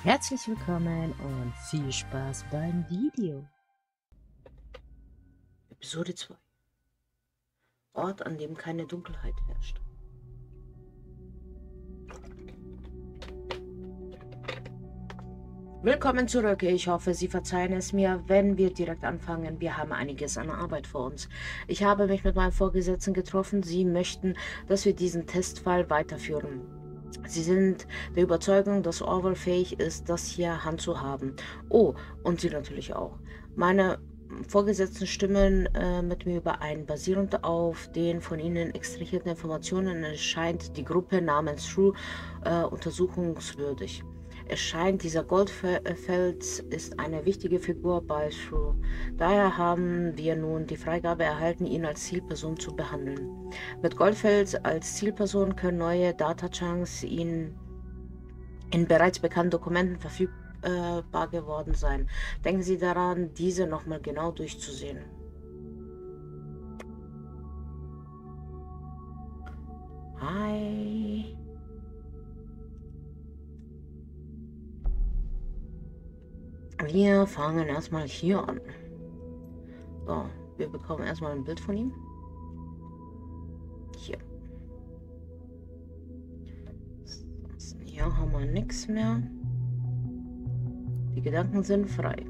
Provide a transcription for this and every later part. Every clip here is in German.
Herzlich willkommen und viel Spaß beim Video. Episode 2. Ort, an dem keine Dunkelheit herrscht. Willkommen zurück. Ich hoffe, Sie verzeihen es mir, wenn wir direkt anfangen. Wir haben einiges an Arbeit vor uns. Ich habe mich mit meinem Vorgesetzten getroffen. Sie möchten, dass wir diesen Testfall weiterführen. Sie sind der Überzeugung, dass Orwell fähig ist, das hier handzuhaben. Oh, und Sie natürlich auch. Meine Vorgesetzten stimmen mit mir überein. Basierend auf den von Ihnen extrahierten Informationen erscheint die Gruppe namens True untersuchungswürdig. Es scheint, dieser Goldfels ist eine wichtige Figur bei True. Daher haben wir nun die Freigabe erhalten, ihn als Zielperson zu behandeln. Mit Goldfels als Zielperson können neue Datachunks in bereits bekannten Dokumenten verfügbar geworden sein. Denken Sie daran, diese nochmal genau durchzusehen. Hi. Wir fangen erstmal hier an. So, wir bekommen erstmal ein Bild von ihm. Hier. Hier haben wir nichts mehr. Die Gedanken sind frei.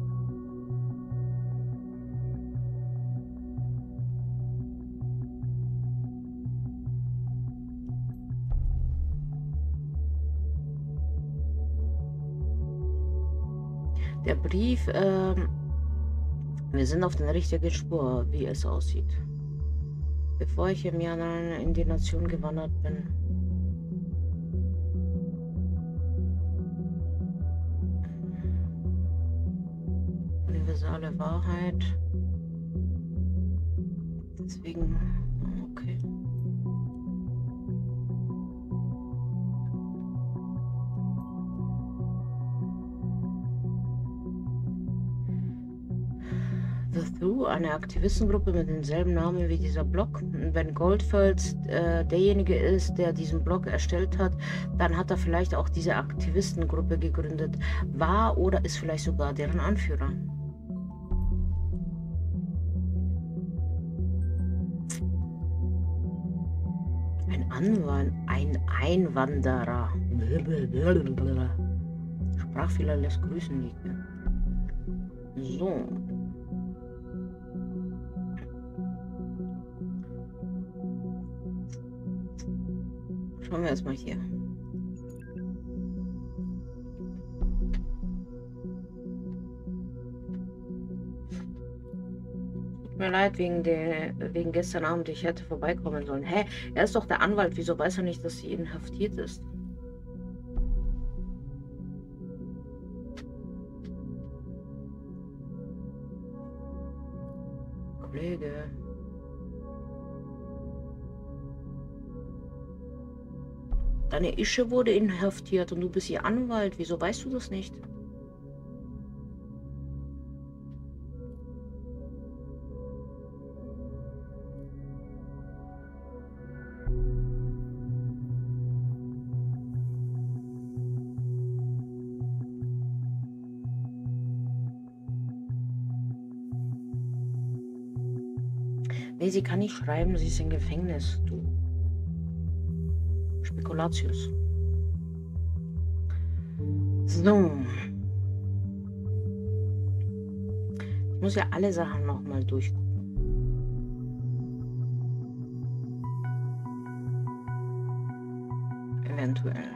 Der Brief, wir sind auf der richtigen Spur, wie es aussieht. Bevor ich im Jahr in die Nation gewandert bin. Universale Wahrheit. Deswegen, okay. The Through, eine Aktivistengruppe mit demselben Namen wie dieser Blog. Wenn Goldfels derjenige ist, der diesen Blog erstellt hat, dann hat er vielleicht auch diese Aktivistengruppe gegründet. War oder ist vielleicht sogar deren Anführer. Ein Einwanderer. Sprachfehler lässt grüßen liegen. So. Schauen wir erstmal hier. Tut mir leid, wegen gestern Abend, ich hätte vorbeikommen sollen. Hä? Er ist doch der Anwalt. Wieso weiß er nicht, dass sie inhaftiert ist? Kollege. Deine Ische wurde inhaftiert und du bist ihr Anwalt. Wieso weißt du das nicht? Nee, sie kann nicht schreiben, sie ist im Gefängnis. Du. Spekulatius. So. Ich muss ja alle Sachen nochmal durchgucken. Eventuell.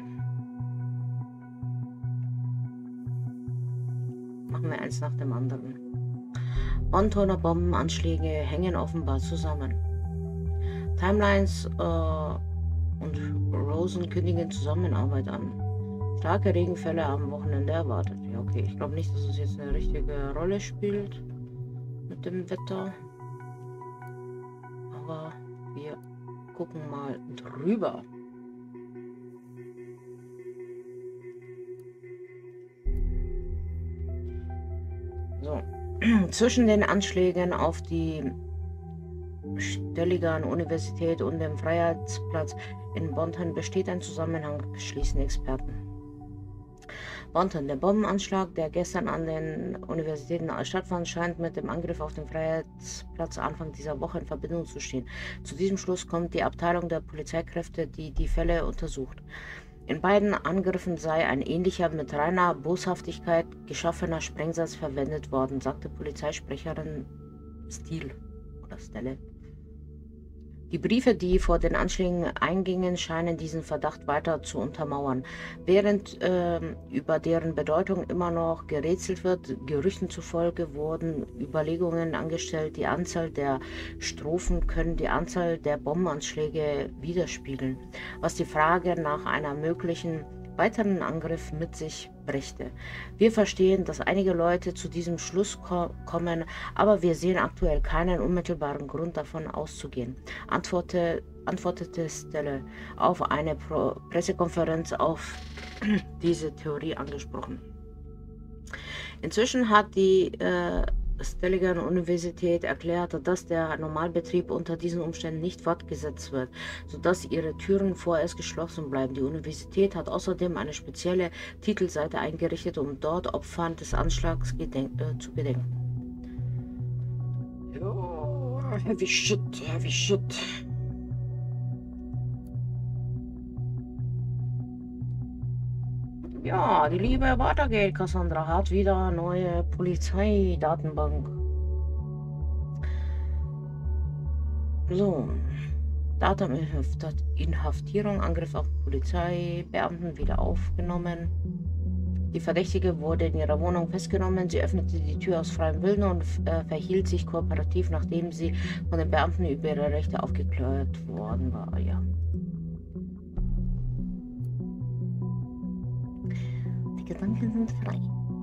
Machen wir eins nach dem anderen. Bontoner Bombenanschläge hängen offenbar zusammen. Timelines und Rosen kündigen Zusammenarbeit an. Starke Regenfälle am Wochenende erwartet. Ja, okay. Ich glaube nicht, dass es jetzt eine richtige Rolle spielt mit dem Wetter. Aber wir gucken mal drüber. So. Zwischen den Anschlägen auf die Stelligan-Universität und dem Freiheitsplatz in Bonn besteht ein Zusammenhang, beschließen Experten. Bonton, der Bombenanschlag, der gestern an den Universitäten stattfand, scheint mit dem Angriff auf den Freiheitsplatz Anfang dieser Woche in Verbindung zu stehen. Zu diesem Schluss kommt die Abteilung der Polizeikräfte, die die Fälle untersucht. In beiden Angriffen sei ein ähnlicher, mit reiner Boshaftigkeit geschaffener Sprengsatz verwendet worden, sagte Polizeisprecherin Stelle. Die Briefe, die vor den Anschlägen eingingen, scheinen diesen Verdacht weiter zu untermauern. Während über deren Bedeutung immer noch gerätselt wird, Gerüchten zufolge wurden Überlegungen angestellt, die Anzahl der Strophen können die Anzahl der Bombenanschläge widerspiegeln, was die Frage nach einer möglichen weiteren Angriff mit sich brächte. Wir verstehen, dass einige Leute zu diesem Schluss kommen, aber wir sehen aktuell keinen unmittelbaren Grund davon auszugehen, antwortete Stelle auf eine Pressekonferenz auf diese Theorie angesprochen. Inzwischen hat die Stelliger Universität erklärte, dass der Normalbetrieb unter diesen Umständen nicht fortgesetzt wird, sodass ihre Türen vorerst geschlossen bleiben. Die Universität hat außerdem eine spezielle Titelseite eingerichtet, um dort Opfern des Anschlags zu gedenken. Oh, heavy shit, heavy shit. Ja, die Liebe weitergeht. Cassandra hat wieder neue Polizeidatenbank. So, Dataminhaftierung, Angriff auf Polizeibeamten wieder aufgenommen. Die Verdächtige wurde in ihrer Wohnung festgenommen. Sie öffnete die Tür aus freiem Willen und verhielt sich kooperativ, nachdem sie von den Beamten über ihre Rechte aufgeklärt worden war. Ja. Die Gedanken sind frei.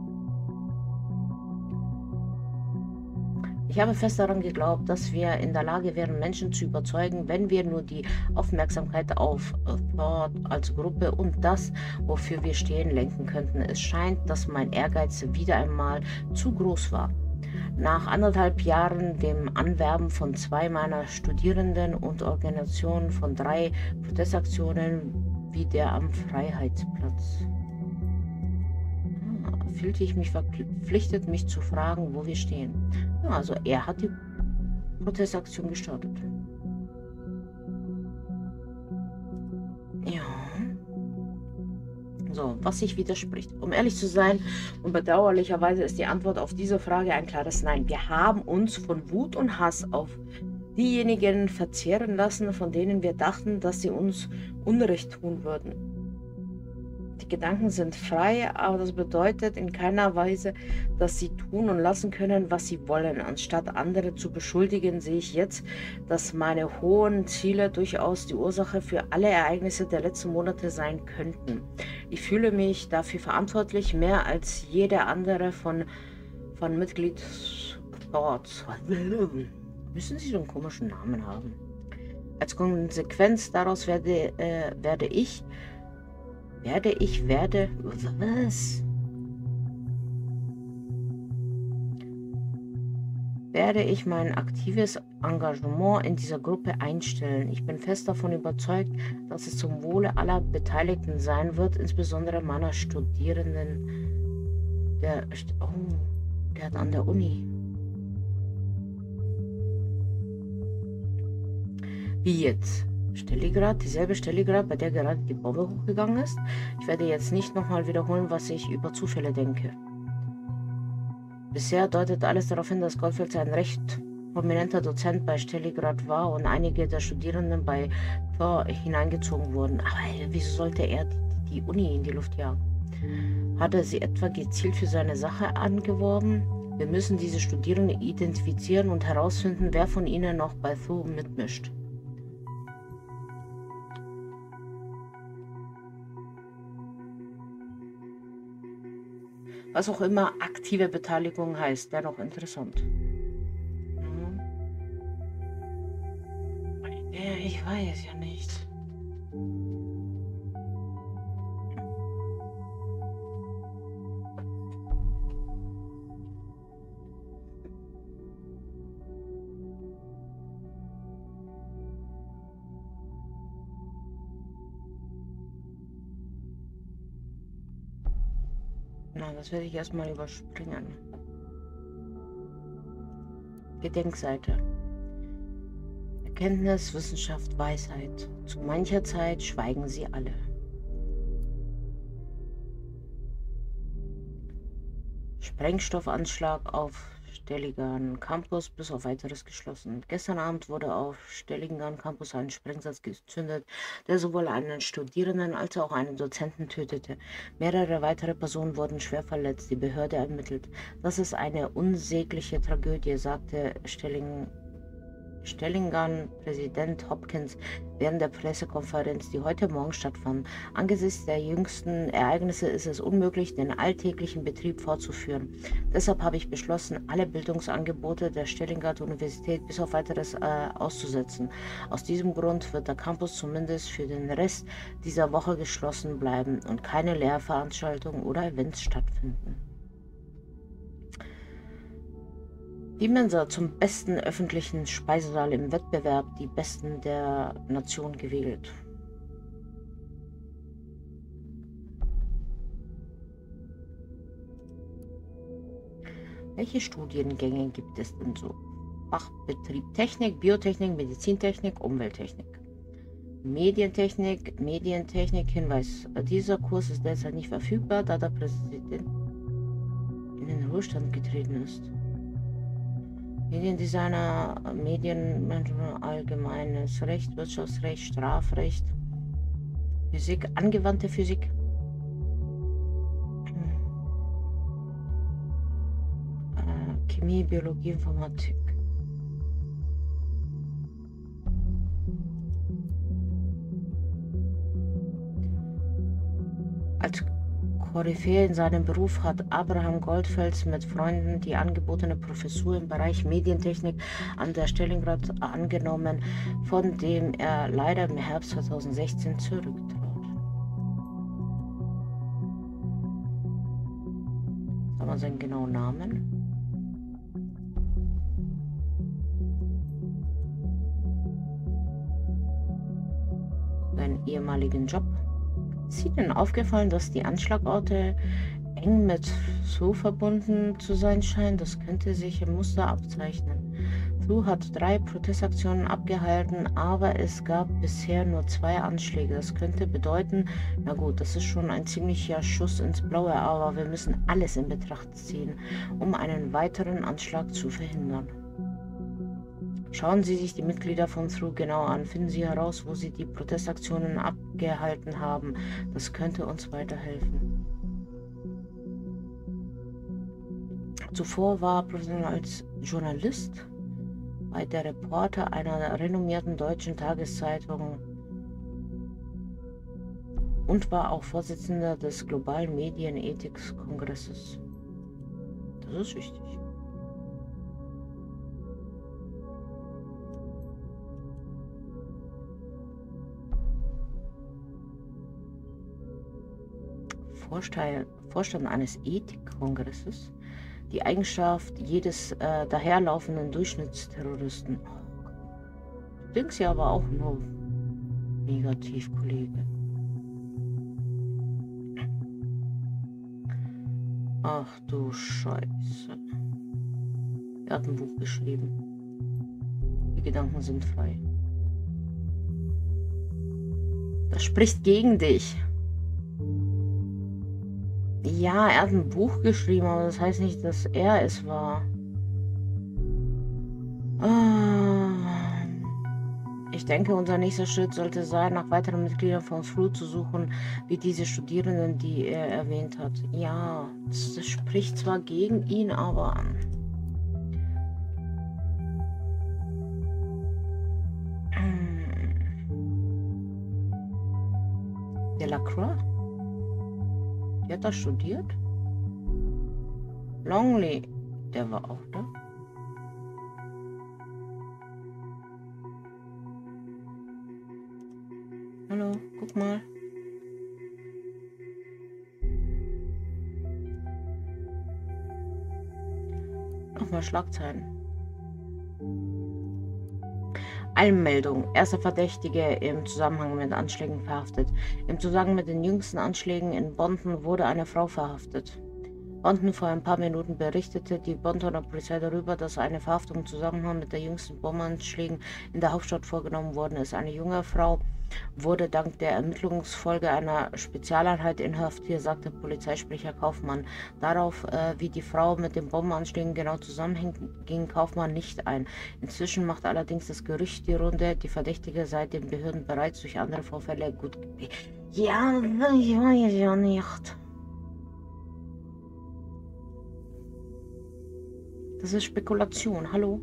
Ich habe fest daran geglaubt, dass wir in der Lage wären, Menschen zu überzeugen, wenn wir nur die Aufmerksamkeit auf Thought als Gruppe und das, wofür wir stehen, lenken könnten. Es scheint, dass mein Ehrgeiz wieder einmal zu groß war. Nach 1,5 Jahren dem Anwerben von 2 meiner Studierenden und Organisationen von 3 Protestaktionen wie der am Freiheitsplatz, fühlte ich mich verpflichtet, mich zu fragen, wo wir stehen. Ja, also er hat die Protestaktion gestartet. Ja. So, was sich widerspricht. Um ehrlich zu sein, und bedauerlicherweise ist die Antwort auf diese Frage ein klares Nein. Wir haben uns von Wut und Hass auf diejenigen verzehren lassen, von denen wir dachten, dass sie uns Unrecht tun würden. Die Gedanken sind frei, aber das bedeutet in keiner Weise, dass sie tun und lassen können, was sie wollen. Anstatt andere zu beschuldigen, sehe ich jetzt, dass meine hohen Ziele durchaus die Ursache für alle Ereignisse der letzten Monate sein könnten. Ich fühle mich dafür verantwortlich, mehr als jeder andere von Mitglied Thoughts. Müssen sie so einen komischen Namen haben? Als Konsequenz daraus werde ich mein aktives Engagement in dieser Gruppe einstellen. Ich bin fest davon überzeugt, dass es zum Wohle aller Beteiligten sein wird, insbesondere meiner Studierenden. Der hat an der Uni. Wie jetzt? Dieselbe Stelligrad, bei der gerade die Bombe hochgegangen ist. Ich werde jetzt nicht nochmal wiederholen, was ich über Zufälle denke. Bisher deutet alles darauf hin, dass Goldfeld ein recht prominenter Dozent bei Stelligrad war und einige der Studierenden bei Thor hineingezogen wurden. Aber wieso sollte er die Uni in die Luft jagen? Hat er sie etwa gezielt für seine Sache angeworben? Wir müssen diese Studierenden identifizieren und herausfinden, wer von ihnen noch bei Thor mitmischt. Was auch immer aktive Beteiligung heißt, dennoch interessant. Ja, ich weiß ja nicht. Na, das werde ich erstmal überspringen. Gedenkseite. Erkenntnis, Wissenschaft, Weisheit. Zu mancher Zeit schweigen sie alle. Sprengstoffanschlag auf Stelligan Campus bis auf weiteres geschlossen. Gestern Abend wurde auf Stelligan Campus ein Sprengsatz gezündet, der sowohl einen Studierenden als auch einen Dozenten tötete. Mehrere weitere Personen wurden schwer verletzt. Die Behörde ermittelt. Das ist eine unsägliche Tragödie, sagte Stelligan-Präsident Hopkins während der Pressekonferenz, die heute Morgen stattfand. Angesichts der jüngsten Ereignisse ist es unmöglich, den alltäglichen Betrieb fortzuführen. Deshalb habe ich beschlossen, alle Bildungsangebote der Stelligan-Universität bis auf weiteres auszusetzen. Aus diesem Grund wird der Campus zumindest für den Rest dieser Woche geschlossen bleiben und keine Lehrveranstaltungen oder Events stattfinden. Die Mensa zum besten öffentlichen Speisesaal im Wettbewerb, die Besten der Nation gewählt. Welche Studiengänge gibt es denn so? Fachbetrieb Technik, Biotechnik, Medizintechnik, Umwelttechnik. Medientechnik, Hinweis. Dieser Kurs ist derzeit nicht verfügbar, da der Präsident in den Ruhestand getreten ist. Mediendesigner, Medienmanagement, allgemeines Recht, Wirtschaftsrecht, Strafrecht, Physik, angewandte Physik. Chemie, Biologie, Informatik. Als Koryphäe in seinem Beruf hat Abraham Goldfels mit Freunden die angebotene Professur im Bereich Medientechnik an der Stellingrad angenommen, von dem er leider im Herbst 2016 zurücktrat. Sagen wir seinen genauen Namen. Seinen ehemaligen Job. Ist Ihnen aufgefallen, dass die Anschlagorte eng mit Thu verbunden zu sein scheinen? Das könnte sich im Muster abzeichnen. Thu hat 3 Protestaktionen abgehalten, aber es gab bisher nur 2 Anschläge. Das könnte bedeuten, na gut, das ist schon ein ziemlicher Schuss ins Blaue, aber wir müssen alles in Betracht ziehen, um einen weiteren Anschlag zu verhindern. Schauen Sie sich die Mitglieder von Thu genau an. Finden Sie heraus, wo sie die Protestaktionen abgehalten haben. Das könnte uns weiterhelfen. Zuvor war er professionell als Journalist bei der Reporter einer renommierten deutschen Tageszeitung und war auch Vorsitzender des globalen Medienethik-Kongresses. Das ist wichtig. Vorstand eines Ethikkongresses, die Eigenschaft jedes daherlaufenden Durchschnittsterroristen. Du denkst ja aber auch nur negativ, Kollege. Ach du Scheiße. Er hat ein Buch geschrieben. Die Gedanken sind frei. Das spricht gegen dich. Ja, er hat ein Buch geschrieben, aber das heißt nicht, dass er es war. Ich denke, unser nächster Schritt sollte sein, nach weiteren Mitgliedern von Thu zu suchen, wie diese Studierenden, die er erwähnt hat. Ja, das spricht zwar gegen ihn, aber... Delacroix? Die hat das studiert? Longley, der war auch da. Hallo, guck mal. Nochmal Schlagzeilen. Allmeldung. Erster Verdächtige im Zusammenhang mit Anschlägen verhaftet. Im Zusammenhang mit den jüngsten Anschlägen in Bonn wurde eine Frau verhaftet. Bonton vor ein paar Minuten berichtete die Bontoner Polizei darüber, dass eine Verhaftung im Zusammenhang mit den jüngsten Bombenanschlägen in der Hauptstadt vorgenommen worden ist. Eine junge Frau wurde dank der Ermittlungsfolge einer Spezialeinheit inhaftiert, sagte Polizeisprecher Kaufmann. Darauf, wie die Frau mit den Bombenanschlägen genau zusammenhängt, ging Kaufmann nicht ein. Inzwischen macht allerdings das Gerücht die Runde, die Verdächtige sei den Behörden bereits durch andere Vorfälle gut. Ja, ich weiß ja nicht. Das ist Spekulation. Hallo?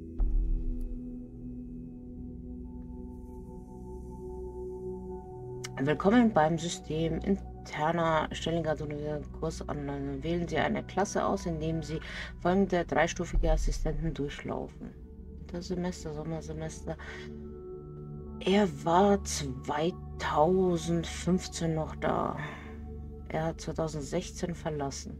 Willkommen beim System interner Stellengrad-Kurs online. Wählen Sie eine Klasse aus, indem Sie folgende dreistufige Assistenten durchlaufen. Wintersemester, Sommersemester. Er war 2015 noch da. Er hat 2016 verlassen.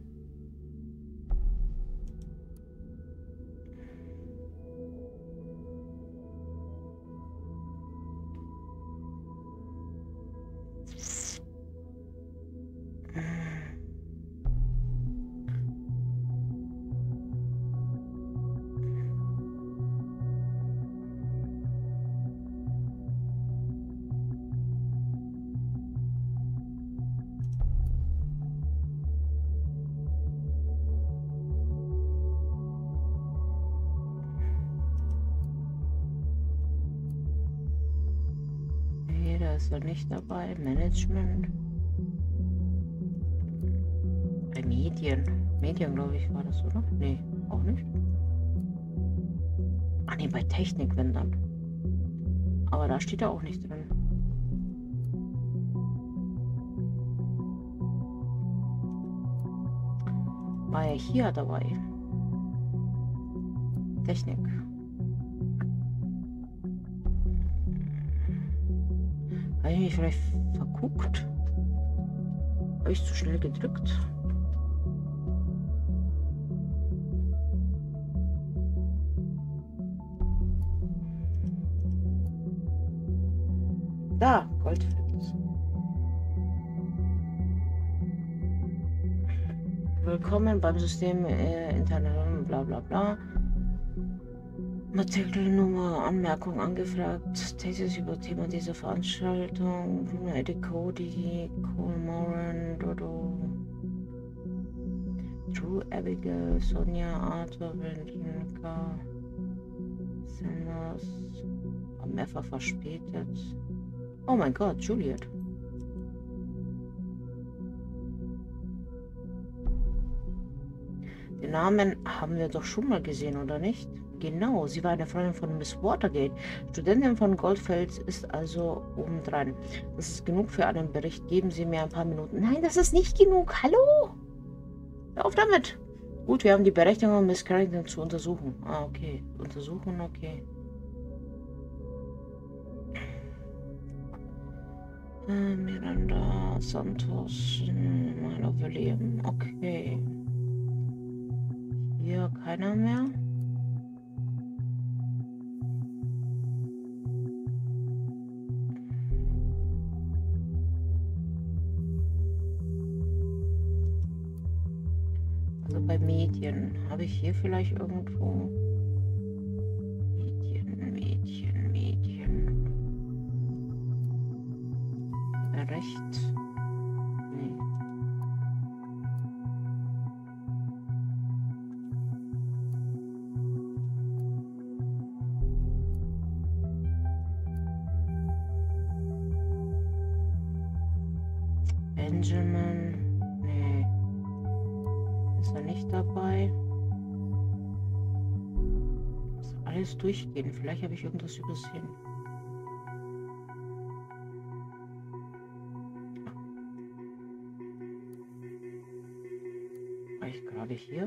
Da ist er nicht dabei. Management. Bei Medien. Medien, glaube ich, war das, oder? Nee, auch nicht. Ah, nee, bei Technik, wenn dann. Aber da steht er auch nicht drin. War er hier dabei? Technik. Habe ich mich vielleicht verguckt? Habe ich zu schnell gedrückt? Da, Goldfels. Willkommen beim System Internet, bla bla bla. Matrikelnummer, Anmerkung angefragt. Thesis über Thema dieser Veranstaltung. Eddie Cody, Cole Moran, Dodo, Drew, Abigail, Sonja, Arthur, Veronica, Sanders. Mehrfach verspätet. Oh mein Gott, Juliet. Den Namen haben wir doch schon mal gesehen, oder nicht? Genau, sie war eine Freundin von Miss Watergate. Studentin von Goldfels ist also obendran. Das ist genug für einen Bericht. Geben Sie mir ein paar Minuten. Nein, das ist nicht genug. Hallo? Hör auf damit. Gut, wir haben die Berechtigung, Miss Carrington zu untersuchen. Ah, okay. Untersuchen, okay. Miranda Santos. Mal überleben. Okay. Hier keiner mehr. Also bei Medien. Habe ich hier vielleicht irgendwo Medien. Recht. Nee. Benjamin. Nee. Ist er nicht dabei? Muss alles durchgehen. Vielleicht habe ich irgendwas übersehen. War ich gerade hier?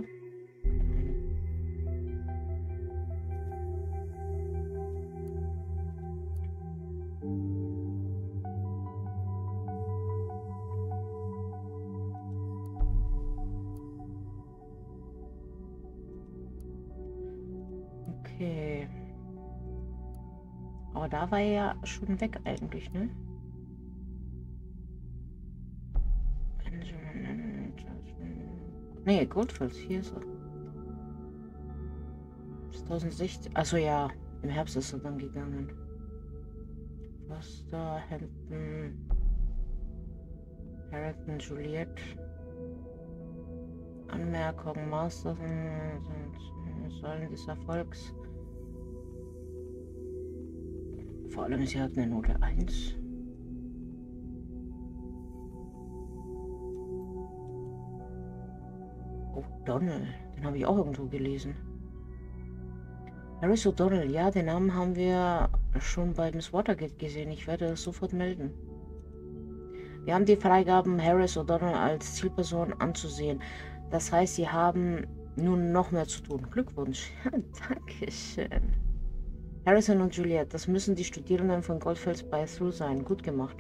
Okay. Aber da war er ja schon weg eigentlich, ne? Nee, Goldfels, hier ist er. 2016. Achso, ja. Im Herbst ist er dann gegangen. Foster, Hampton, Harrington, Juliet. Anmerkung, Masters Säulen des Erfolgs. Vor allem, sie hat eine Note 1. O'Donnell, den habe ich auch irgendwo gelesen. Harris O'Donnell, ja, den Namen haben wir schon bei Miss Watergate gesehen. Ich werde das sofort melden. Wir haben die Freigaben, Harris O'Donnell als Zielperson anzusehen. Das heißt, Sie haben nun noch mehr zu tun. Glückwunsch. Dankeschön. Harrison und Juliet, das müssen die Studierenden von Goldfels bei Through sein. Gut gemacht.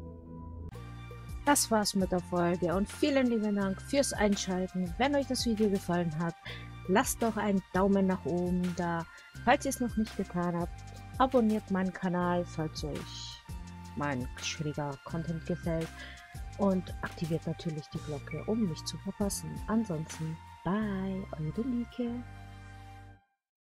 Das war's mit der Folge und vielen lieben Dank fürs Einschalten. Wenn euch das Video gefallen hat, lasst doch einen Daumen nach oben da. Falls ihr es noch nicht getan habt, abonniert meinen Kanal, falls euch mein schräger Content gefällt. Und aktiviert natürlich die Glocke, um nichts zu verpassen. Ansonsten, bye, eure Lieke.